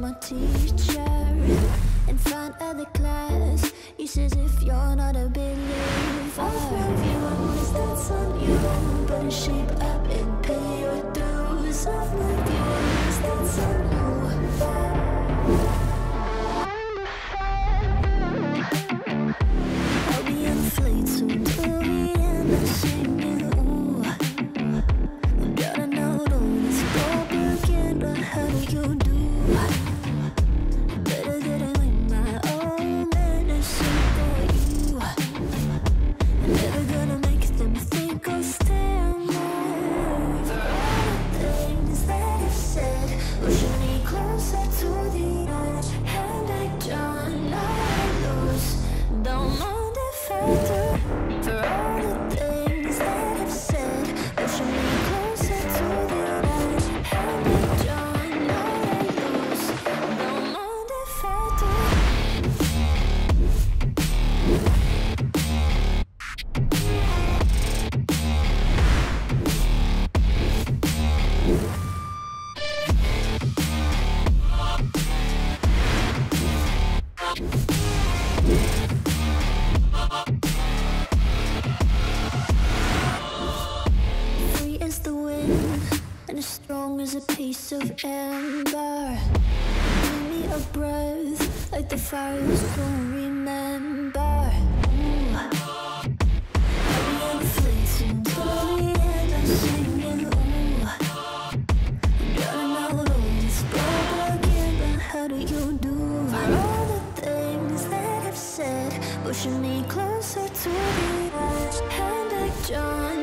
my teacher in front of the class. He says if you're not a believer, I'll love you always, that's on you. Better shape up and pay your dues. I'll love you always, that's on you. I'll be on the flight soon till the end. I'm singing, ooh. Gotta know all this propaganda. How do you do? Better get it with my own medicine for you. Never gonna make them think I'll stand there. For all the things that I've said, pushing me closer to the edge. And I don't know I lose. Don't mind if I do. For all the things that I've said, pushing me closer to the edge. And I don't know I lose. Don't mind if I do. Free as the wind and as strong as a piece of amber. Give me a breath like the fires don't remember. Ooh. I'll be on the fleets until the end. I'm singing, ooh. Gotta know all this propaganda. How do you do? For all the things that I've said, pushing me closer to the edge. And I don't